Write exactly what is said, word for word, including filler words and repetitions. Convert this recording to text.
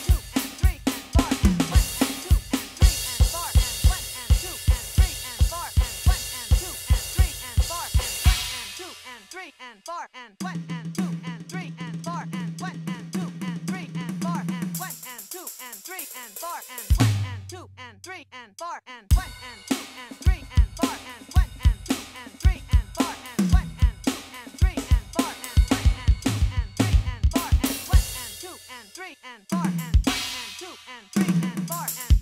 two and three and four and one and two and three and four and one and two and three and four and one and two and three and four and one and two and three and four and one and two and three and four and one and two and three and four and one and two and three and four and one and two and three and four and one and two and three and four and one and two and three and four and one and two and three and four and one and two and three and four and one and two and three and four and one and two and three and four and